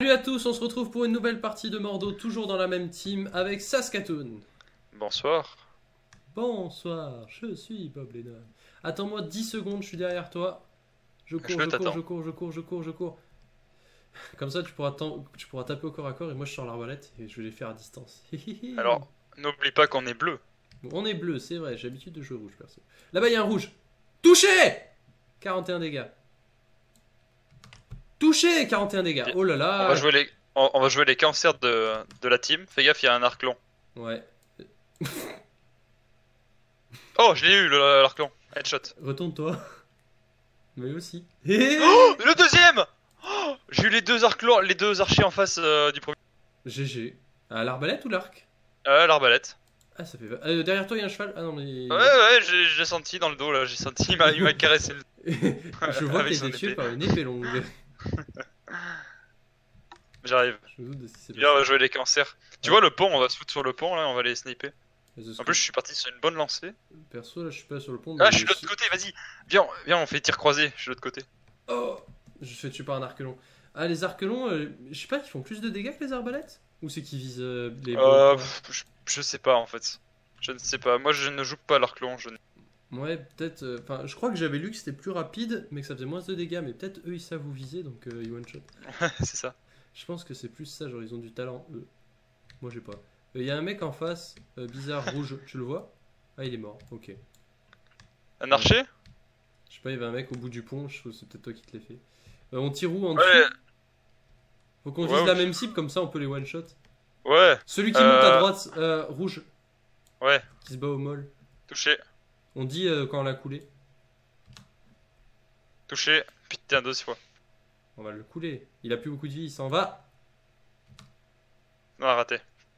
Salut à tous, on se retrouve pour une nouvelle partie de Mordo, toujours dans la même team avec Saskatoon. Bonsoir. Bonsoir, je suis Bob Lennon. Attends-moi 10 secondes, je suis derrière toi. Je cours, Je je cours, t'attends. je cours, je cours, je cours, je cours. Comme ça, tu pourras taper au corps à corps et moi je sors l'arbalète et je vais les faire à distance. Alors, n'oublie pas qu'on est bleu. Bon, on est bleu, c'est vrai, j'ai l'habitude de jouer rouge perso. Là-bas, il y a un rouge. Touché 41 dégâts. Touché 41 dégâts. Ok. Oh là On va là. jouer on va jouer les cancers de la team. Fais gaffe, il y a un arc long. Ouais. Oh, je l'ai eu, l'arc long. Headshot. Retourne-toi. Mais aussi. Oh, le deuxième. Oh, j'ai eu les deux arcs longs, les deux archers en face du premier. GG. À l'arbalète ou l'arc? L'arbalète. Ah, ça fait. Derrière toi, il y a un cheval. Ah non, mais. Ouais, j'ai senti dans le dos là, j'ai senti, il m'a caressé Je vois que avec t'as son été tué épée. par une épée longue. J'arrive. Je me doute de ce qui s'est Viens, on va passé. jouer les cancers. Tu Ouais. vois le pont, on va se foutre sur le pont là, on va les sniper. Mais ce En plus, serait- je suis parti sur une bonne lancée. Perso, là, je suis pas sur le pont, Ah, mais. je suis de l'autre côté, vas-y. Viens, on fait tir croisé, je suis de l'autre côté. Oh. Je suis tué par un arc long. Ah, les arcs longs, je sais pas, ils font plus de dégâts que les arbalètes? Ou c'est qu'ils visent les bons points? Je sais pas en fait. Je ne sais pas. Moi, je ne joue pas à l'arc long. Ouais, peut-être. Enfin, je crois que j'avais lu que c'était plus rapide, mais que ça faisait moins de dégâts. Mais peut-être eux, ils savent vous viser, donc ils one-shot. C'est ça. Je pense que c'est plus ça, genre ils ont du talent, eux. Moi, j'ai pas. Il y a un mec en face, bizarre, rouge, tu le vois? Ah, il est mort, ok. Un archer? Je sais pas, il y avait un mec au bout du pont, je trouve que c'est peut-être toi qui te l'ai fait. On tire où en dessous? Ouais, Faut qu'on ouais, vise la ok. même cible, comme ça on peut les one-shot. Ouais, Celui qui monte à euh, droite, rouge, ouais, qui se bat au mol. touché, On dit quand on l'a coulé. touché. Putain, deux fois. On va le couler. Il a plus beaucoup de vie, il s'en va. Non, raté.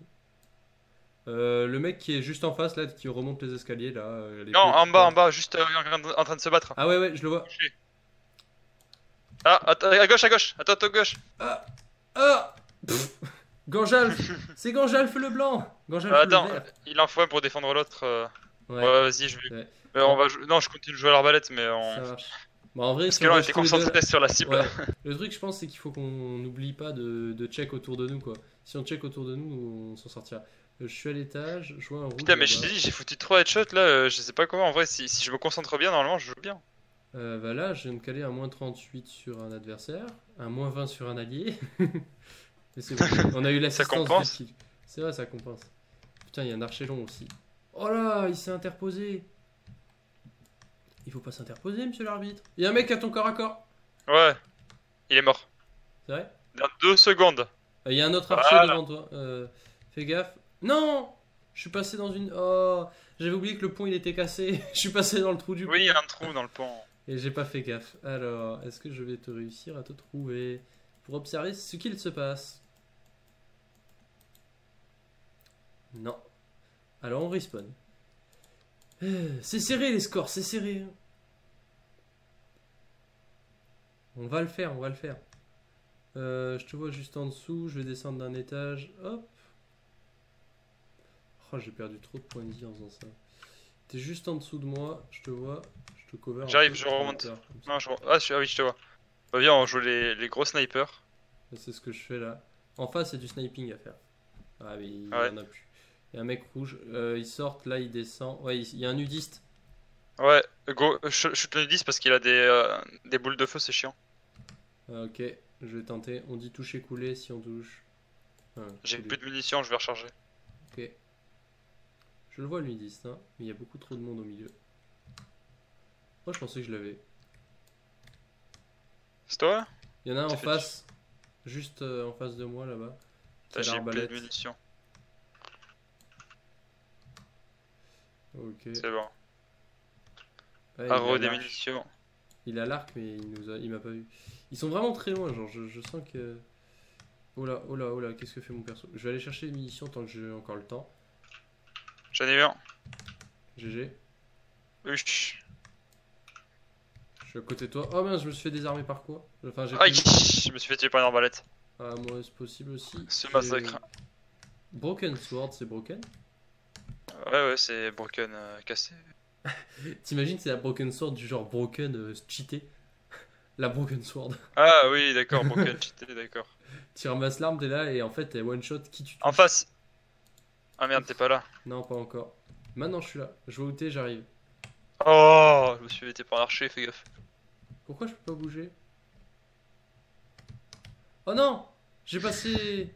Le mec qui est juste en face, là, qui remonte les escaliers, là. Non, en bas, juste en train de se battre. Ah ouais, ouais, je le vois. Touché. Ah, à gauche, à gauche. Attends, à gauche. Ah! Ah! Pff. Ganjalf! C'est Ganjalf le blanc! Ganjalf le Attends, vert. il en faut un pour défendre l'autre. Ouais, Ouais, vas-y, je vais. ouais. On va jouer. Non, je continue de jouer à l'arbalète, mais Ça marche. Bon, en vrai, parce si que on là, on rush était tous les deux, concentré sur la cible. ouais. Le truc, je pense, c'est qu'il faut qu'on n'oublie pas de check autour de nous, quoi. Si on check autour de nous, on s'en sortira. Je suis à l'étage, je vois un rouge Putain, mais je là-bas. t'ai dit, j'ai foutu 3 headshots là. Je sais pas comment. En vrai, si je me concentre bien, normalement, je joue bien. Bah là, je viens de caler un moins 38 sur un adversaire, un moins 20 sur un allié. Mais c'est bon, on a eu l'assistance du compense. kill. C'est vrai, ça compense. Putain, il y a un archer long aussi. Oh là, il s'est interposé. Il faut pas s'interposer, monsieur l'arbitre. Il y a un mec à ton corps à corps. Ouais, il est mort. C'est vrai? Dans 2 secondes. Il y a un autre archer Voilà. devant toi. Fais gaffe. Non! Je suis passé dans une. Oh! J'avais oublié que le pont il était cassé. Je suis passé dans le trou du pont. Oui, il y a un trou dans le pont. Et j'ai pas fait gaffe. Alors, est-ce que je vais te réussir à te trouver pour observer ce qu'il se passe? Non. Alors on respawn. C'est serré les scores, c'est serré. On va le faire, on va le faire. Je te vois juste en dessous, je vais descendre d'un étage. Hop. Oh, j'ai perdu trop de points de vie en faisant ça. T'es juste en dessous de moi, je te vois. Je te cover un J'arrive, peu, je te remonte. hauteur, comme ça. Non, ah oui, je te vois. Bah, viens, on joue les gros snipers. C'est ce que je fais là. En face, c'est du sniping à faire. Ah, mais il y Ouais. en a plus. Il y a un mec rouge, ils sortent, là il descend. Ouais, il y a un nudiste. Ouais, go, je te le dis parce qu'il a des boules de feu, c'est chiant. Ah, ok, je vais tenter. On dit toucher couler si on touche. Ah, J'ai couler. plus de munitions, je vais recharger. Ok. Je le vois le nudiste, hein, mais il y a beaucoup trop de monde au milieu. Moi je pensais que je l'avais. C'est toi? Il y en a un T'as en fait face, juste en face de moi là-bas. Qui a J'ai plus l'arbalète. de munitions. Ok. C'est bon. Ouais, Arrow des l'arc. munitions. Il a l'arc, mais il m'a pas vu. Ils sont vraiment très loin, genre je sens que. Oh là, oh là, oh là, qu'est-ce que fait mon perso? Je vais aller chercher les munitions tant que j'ai encore le temps. J'en ai eu un. GG. Uch. Je suis à côté de toi. Oh mince, je me suis fait désarmer par quoi? Enfin, j'ai Aïe, plus... je me suis fait tuer par une arbalète. Ah, moi, c'est possible aussi. Ce J'ai- massacre. Broken Sword, c'est broken? Ouais, c'est broken, cassé. T'imagines, c'est la Broken Sword du genre broken cheaté? La Broken Sword. Ah oui, d'accord, broken cheaté, d'accord. Tu ramasses l'arme, t'es là et en fait, elle one shot qui tu En touches. face. Ah merde, t'es pas là. Non, pas encore. Maintenant, je suis là. Je vois où t'es, j'arrive. Oh, je me suis été par l'archer, fais gaffe. Pourquoi je peux pas bouger? Oh non! J'ai passé.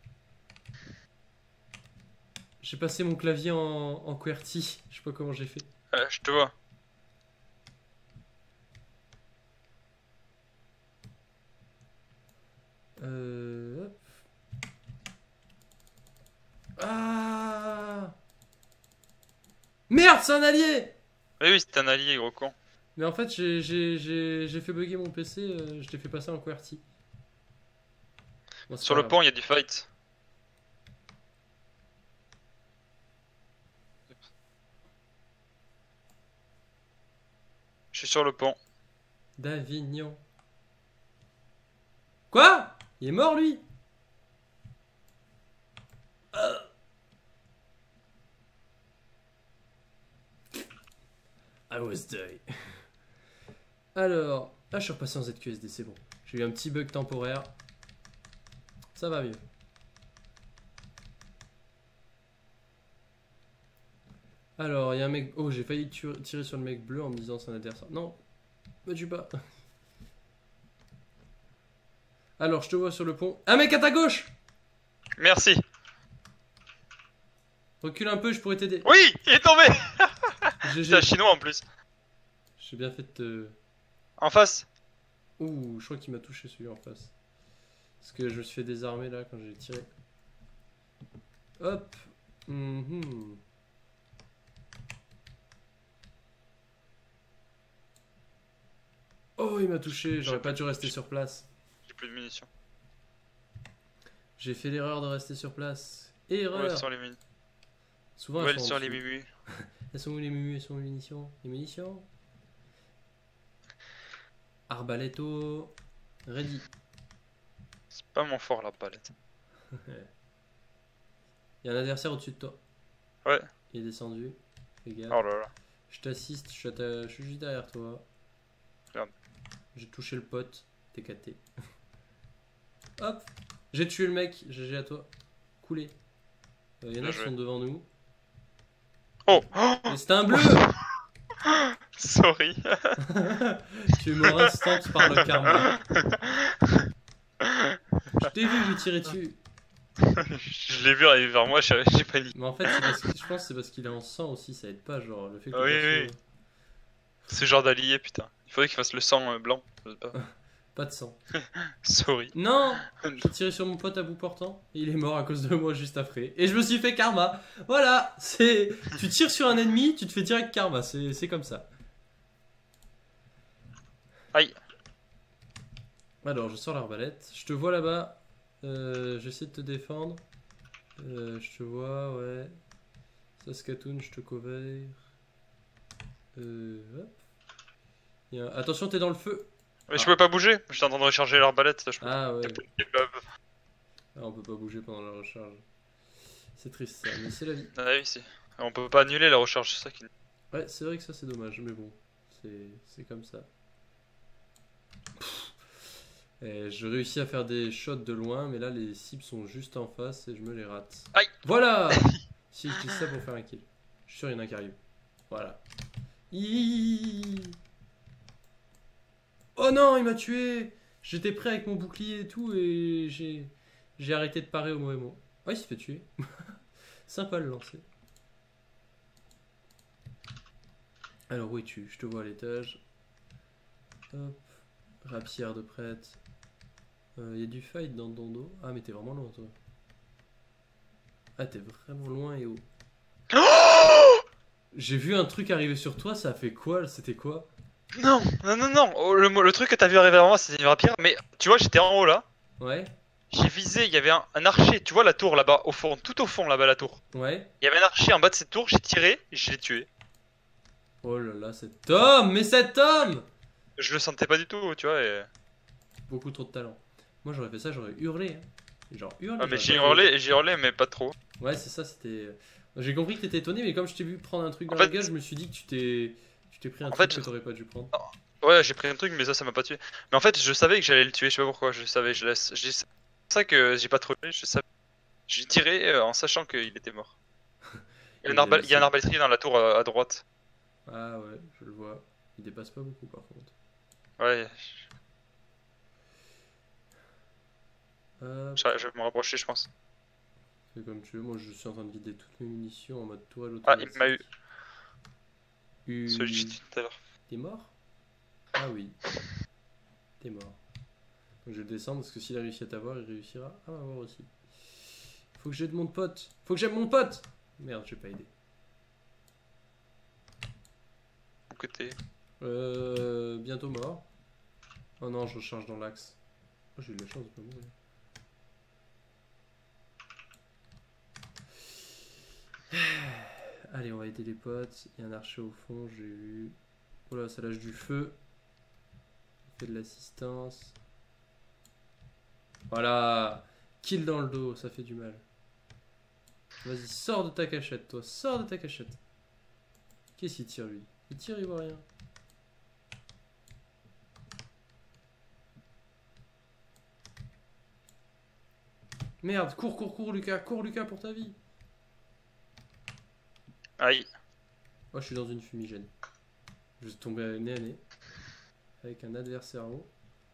J'ai passé mon clavier en QWERTY. Je sais pas comment j'ai fait. Je te vois. Hop. Ah! Merde, c'est un allié! Oui, c'est un allié, gros con. Mais en fait, j'ai fait bugger mon PC. Je t'ai fait passer en QWERTY. Bon, c'est Sur pas le grave. pont, il y a du fight. Je suis sur le pont. D'Avignon. Quoi? Il est mort lui? I was dead. Alors, je suis repassé en ZQSD, c'est bon. J'ai eu un petit bug temporaire. Ça va mieux. Alors, il y a un mec. Oh, j'ai failli tirer sur le mec bleu en me disant c'est un adversaire. Non, me tue pas. Alors, je te vois sur le pont. Un mec à ta gauche! Merci. Recule un peu, je pourrais t'aider. Oui, il est tombé. J'ai C'est un chinois en plus. j'ai bien fait de te. En face. Ouh, je crois qu'il m'a touché celui en face. Parce que je me suis fait désarmer là quand j'ai tiré. Hop. Mhm. Oh, il m'a touché, j'aurais pas dû rester sur place. J'ai plus de munitions. J'ai fait l'erreur de rester sur place. Où Erreur. sont les munitions? Souvent Où elles sont en sont les dessous. mumus? Elles sont où les mumus? Elles sont où les munitions? Les munitions? Arbaletto. Ready. C'est pas mon fort la palette. Il y a un adversaire au-dessus de toi. Ouais. Il est descendu. Fais gaffe. Oh là là. Je t'assiste, je suis juste derrière toi. Merde. J'ai touché le pote. T'es caté. Hop. J'ai tué le mec. GG à toi. Coulé. Il y en a Bien qui joué. sont devant nous. Oh, Mais c'était un bleu. sorry. Tu es mort instant par le karma. Je t'ai vu, j'ai tiré dessus. Je l'ai vu arriver vers moi, j'ai paniqué. Mais en fait, c'est parce que, je pense que c'est parce qu'il est en sang aussi, ça aide pas, genre le fait que Oui, le oui. perso- Ce genre d'allié, putain. Il faudrait qu'il fasse le sang blanc. Je sais pas. Pas de sang. Sorry. Non. J'ai tiré sur mon pote à bout portant et il est mort à cause de moi juste après. Et je me suis fait karma. Voilà, c'est. Tu tires sur un ennemi, tu te fais direct karma, c'est comme ça. Aïe. Alors, je sors l'arbalète. Je te vois là-bas. J'essaie de te défendre. Je te vois, ouais. Saskatoon, je te cover. Hop. Attention, t'es dans le feu. Mais je pouvais pas bouger. J'étais en train de recharger l'arbalète. Je peux... Ah ouais. Des bugs. Ah, on peut pas bouger pendant la recharge. C'est triste ça, mais c'est la vie. Ah oui, si. On peut pas annuler la recharge, c'est ça qui. Ouais, c'est vrai que ça c'est dommage, mais bon, c'est comme ça. Et je réussis à faire des shots de loin, mais là les cibles sont juste en face et je me les rate. Aïe. Voilà. Si je dis ça pour faire un kill. Je suis sûr il y en a qui arrivent. Voilà. Iiii. Oh non, il m'a tué. J'étais prêt avec mon bouclier et tout et j'ai arrêté de parer au mauvais moment. Oh, il s'est fait tuer. Sympa le lancer. Alors où es-tu? Je te vois à l'étage. Hop. Rapière de prêtre. Y a du fight dans ton dos. Ah mais t'es vraiment loin toi. Ah t'es vraiment loin et haut. J'ai vu un truc arriver sur toi, ça a fait quoi? C'était quoi? Non, non, non, non. Oh, le truc que t'as vu arriver vers moi, c'était une rapière. Mais tu vois, j'étais en haut là. Ouais. J'ai visé, il y avait un archer. Tu vois la tour là-bas, au fond, tout au fond là-bas, la tour. Ouais. Il y avait un archer en bas de cette tour, j'ai tiré, et je l'ai tué. Oh là là, cet homme! Mais cet homme! Je le sentais pas du tout, tu vois. Et... Beaucoup trop de talent. Moi j'aurais fait ça, j'aurais hurlé. Hein. Genre hurlé. Ah, mais j'aurais j'ai hurlé, mais pas trop. fait- Ouais, c'est ça, c'était. J'ai compris que t'étais étonné, mais comme je t'ai vu prendre un truc dans En la fait- gueule, je me suis dit que tu t'es pris un En truc fait, que t'aurais pas dû prendre. Ouais, j'ai pris un truc, mais ça m'a pas tué. Mais en fait, je savais que j'allais le tuer, je sais pas pourquoi, je savais, je laisse. pour ça que j'ai pas trop aimé, j'ai tiré en sachant qu'il était mort. Il y a il y a un arbalétrier dans la tour à droite. Ah ouais, je le vois. Il dépasse pas beaucoup par contre. Ouais, Hop, je vais me rapprocher, je pense. fais comme tu veux. Moi, je suis en train de vider toutes mes munitions en mode toile Ah, il automatique. m'a eu, Eu- celui que j'ai dit tout à l'heure. T'es mort? Ah oui, t'es mort. Donc je vais descendre parce que s'il a réussi à t'avoir, il réussira à m'avoir aussi. Faut que j'aide mon pote. Faut que j'aide mon pote. Merde, j'ai pas aidé. Mon côté. Bientôt mort. Oh non, je recharge dans l'axe. Oh, j'ai eu de la chance de pas mourir. Allez, on va aider les potes. Il y a un archer au fond, j'ai vu. Oh là, ça lâche du feu. On fait de l'assistance. Voilà. Kill dans le dos, ça fait du mal. Vas-y, sors de ta cachette, toi. Sors de ta cachette. Qu'est-ce qu'il tire, lui? Il tire, il voit rien. Merde, cours, cours, cours, Lucas. Cours, Lucas, pour ta vie. Aïe. Oh, je suis dans une fumigène. Je vais tomber nez à nez. Avec un adversaire haut.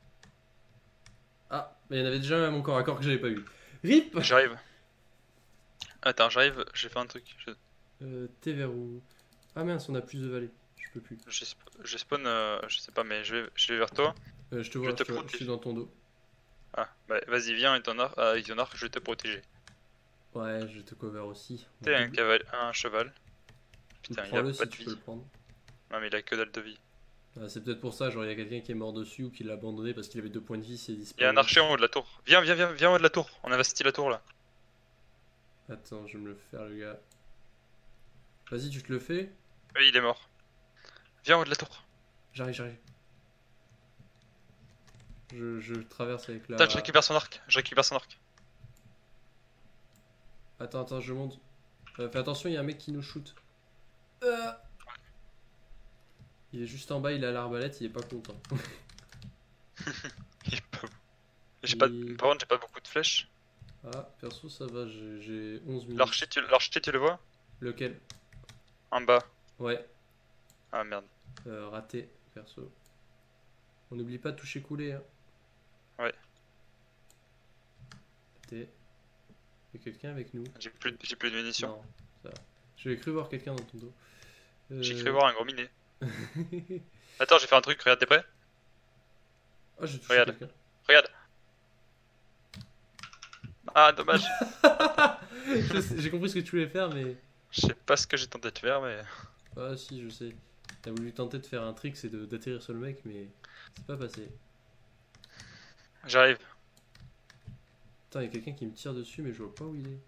Ah, mais il y en avait déjà un à mon corps à corps que j'avais pas eu. RIP. J'arrive. Attends, j'arrive, j'ai fait un truc. T'es vers où? Ah mince, on a plus de vallées. Je peux plus. Je spawn, je sais pas, mais je vais vers toi. Je te vois, te je suis protège. dans ton dos. Ah, bah vas-y, viens avec ton arc, je vais te protéger. Ouais, je te cover aussi. T'es un cheval. Putain, il a Prends-le pas si de tu vie. peux le prendre. Non, mais il a que dalle de vie. Ah, c'est peut-être pour ça, genre il y a quelqu'un qui est mort dessus ou qui l'a abandonné parce qu'il avait 2 points de vie, c'est Il y a disparu. un archer en haut de la tour. Viens en haut de la tour. On investit la tour là. Attends, je vais me le faire le gars. Vas-y, tu te le fais? Oui, il est mort. Viens en haut de la tour. J'arrive, j'arrive. Je traverse avec la... Attends, je récupère son arc. Attends, attends, je monte. Fais attention, il y a un mec qui nous shoot. Euh. Il est juste en bas, il a l'arbalète, il est pas content. Il est pas- Il- Par contre, j'ai pas beaucoup de flèches. Ah, perso, ça va, j'ai 11 minutes. L'archer, tu le vois? Lequel? En bas. Ouais, Ah merde. raté, perso. On n'oublie pas de toucher couler, hein. Ouais. Raté. Il y a quelqu'un avec nous? J'ai plus de munitions. Non, ça va. J'avais cru voir quelqu'un dans ton dos. J'ai cru voir un gros minet. Attends, j'ai fait un truc, regarde, t'es prêt? Oh, j'ai touché Regarde. quelqu'un. Regarde. Ah, dommage. J'ai compris ce que tu voulais faire, mais... Je sais pas ce que j'ai tenté de faire, mais. Ah si, je sais. T'as voulu tenter de faire un trick, c'est d'atterrir sur le mec, mais c'est pas passé. J'arrive. Putain, il y a quelqu'un qui me tire dessus, mais je vois pas où il est.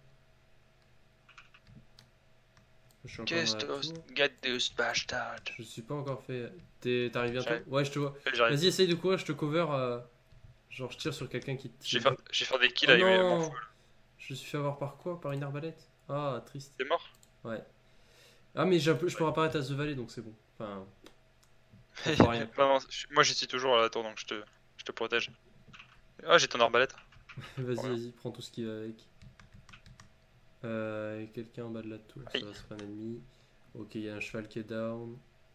Je suis encore dans la tour. Get this bastard. Je suis pas encore fait. T'arrives bientôt? J'arrive. Ouais, je te vois. J'arrive. Vas-y, essaye de courir, je te cover. Genre, je tire sur quelqu'un qui te J'ai tire. fait des kills Oh avec mes non, m'en fous. je me suis fait avoir par quoi? Par une arbalète? Ah, triste. T'es mort? Ouais. Ah, mais je peux apparaître à The Valley, donc c'est bon. Enfin, pas rien. Non, moi j'y suis toujours à la tour, donc je te protège. Ah, j'ai ton arbalète. Vas-y, Voilà. vas-y, prends tout ce qui va avec. Il y a quelqu'un en bas de la tour, ça Aïe. va, c'est pas un ennemi. Ok, il y a un cheval qui est down.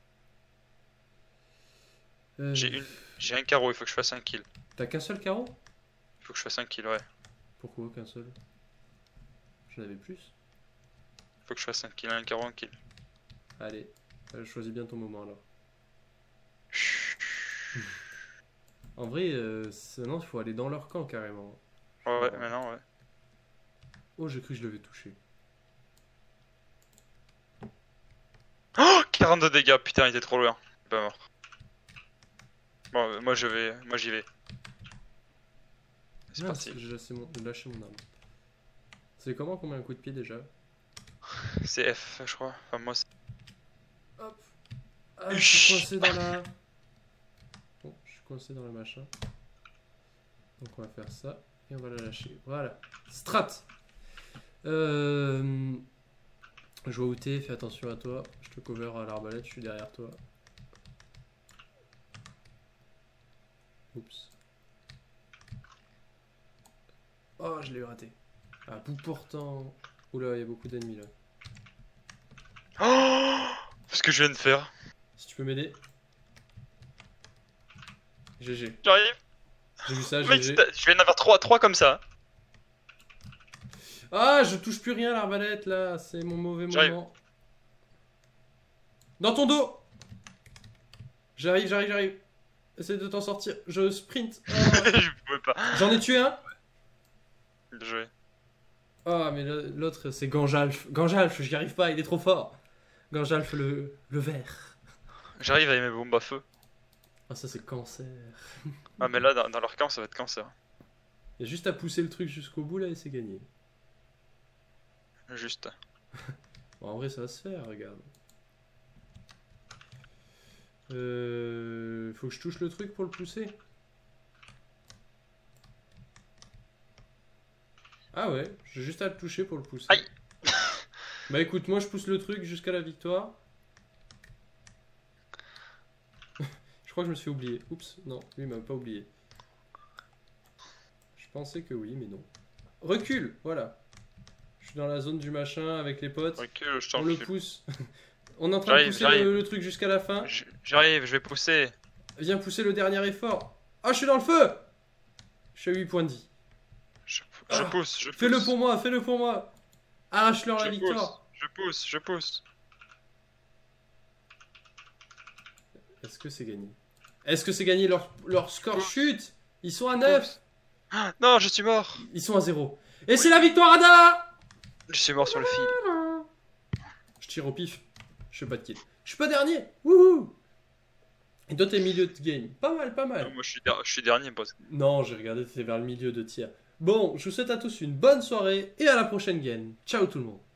J'ai un carreau, il faut que je fasse un kill. T'as qu'un seul carreau? Il faut que je fasse un kill, ouais. Pourquoi qu'un seul? J'en avais plus. Il faut que je fasse un kill, un carreau, un kill. Allez, choisis bien ton moment alors. En vrai, non, il faut aller dans leur camp carrément. Ouais, maintenant, ouais. Oh, j'ai cru que je l'avais touché. Oh, 42 dégâts, putain, il était trop loin. Il est pas mort. Bon, moi j'y vais. C'est Mince, parti. j'ai lâché mon arme. C'est comment qu'on met un coup de pied déjà? C'est F, je crois. Enfin, moi, c'est. Hop. Ah, je suis coincé dans la... Bon, je suis coincé dans le machin. Donc on va faire ça. Et on va la lâcher. Voilà. Strat. Je vois où t'es, fais attention à toi. Je te cover à l'arbalète, je suis derrière toi. Oups. Oh, je l'ai raté. À bout portant. Oula, il y a beaucoup d'ennemis là. Oh, ce que je viens de faire. Si tu peux m'aider. GG. J'arrive. J'ai vu ça, Mec, GG. je viens d'avoir 3 comme ça. Ah, je touche plus rien à l'arbalète là. C'est mon mauvais J'arrive. moment. Dans ton dos. J'arrive. Essaye de t'en sortir. Je sprint. Ah. Je pouvais pas. J'en ai tué un. Bien joué. Ah, mais l'autre, c'est Ganjalf. Ganjalf, j'y arrive pas, il est trop fort. Ganjalf le vert. J'arrive avec mes bombes à feu. Ah, ça, c'est cancer. Ah, mais là, dans leur camp, ça va être cancer. Il y a juste à pousser le truc jusqu'au bout là et c'est gagné. Juste. Bon, en vrai, ça va se faire, regarde. Faut que je touche le truc pour le pousser. Ah ouais, j'ai juste à le toucher pour le pousser. Aïe. Bah écoute, moi je pousse le truc jusqu'à la victoire. Je crois que je me suis oublié. Oups, non, lui il m'a pas oublié. Je pensais que oui, mais non. Recule, voilà. Je suis dans la zone du machin avec les potes. Ok, je t'en On le prie. pousse. On est en train de pousser le truc jusqu'à la fin. J'arrive, je vais pousser. Viens pousser le dernier effort. Ah, je suis dans le feu. Je suis à 8 points de vie. Je Ah, pousse, je pousse. Fais-le pour moi, fais-le pour moi. Arrache-leur la victoire. Je pousse. Est-ce que c'est gagné? Est-ce que c'est gagné? Leur score chute. Ils sont à 9. Ah, non, je suis mort. Ils sont à 0. Et c'est la victoire à Dala. Je suis mort sur le fil. Je tire au pif. Je fais pas de kill. Je suis pas dernier. Wouhou. Et toi t'es milieu de game. Pas mal, pas mal. Non, moi je suis dernier, boss. Non, j'ai regardé, t'étais vers le milieu de tir. Bon, je vous souhaite à tous une bonne soirée et à la prochaine game. Ciao tout le monde.